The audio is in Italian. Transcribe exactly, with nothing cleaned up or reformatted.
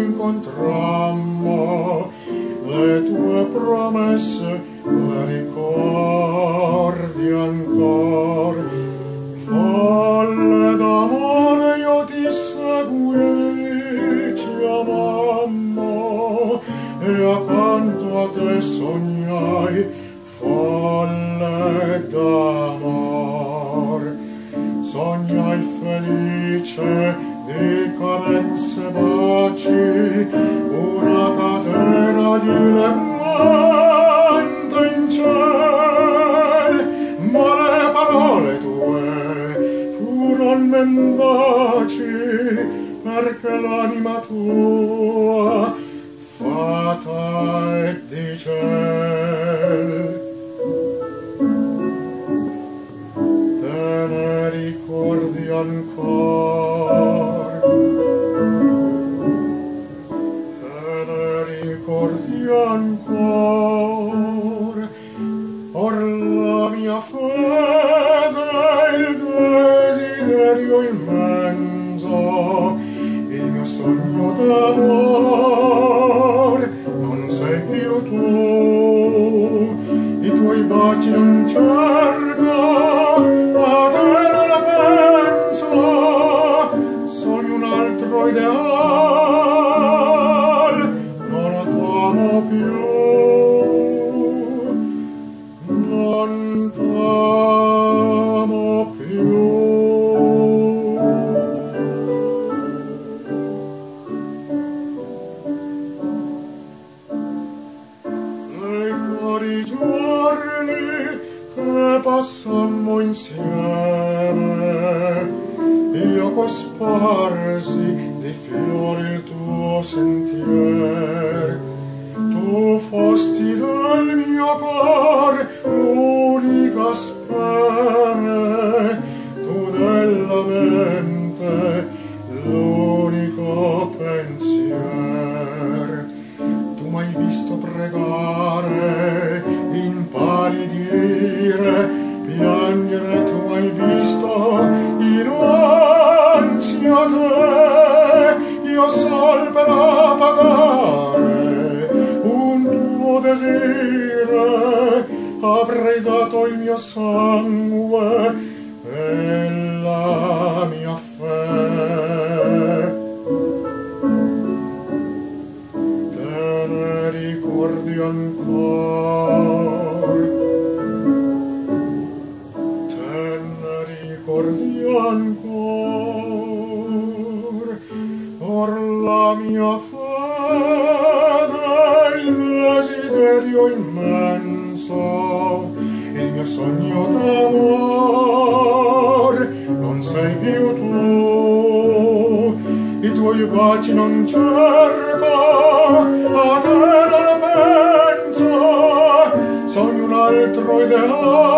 incontrammo, le tue promesse le ricordi ancor. Folle d'amore io ti seguì, ci amammo, e accanto a te sognai, folle d'amor. Sognai felice di carezze e baci, una catena di dilettante in ciel, ma le parole tue furon mendaci, perché l'anima tua fata è di ciel. Te ne ricordi ancor, te ne ricordi ancor, or la mia fede, il desiderio immenso, il mio sogno d'amor, non sei più tu, i tuoi baci non cerco, a te non penso, sogno un altro ideal, non t'amo più, non t'amo più. Nei cari giorni che passammo insieme, io cosparsi di fiori il tuo sentier. Tu fosti del mio cor l'unica speme, tu della mente l'unico pensier. Tu m'hai visto pregare, impallidire, piangere, tu m'hai visto innanzi a te, io sol per appagare un tuo desire, avrei dato il mio sangue e la mia fede. Te ne ricordi ancor, te ne ricordi ancor, or la mia fede, il desiderio immenso, il mio sogno d'amor, non sei più tu, i tuoi baci non cerco, a te non penso, sogno un altro ideale,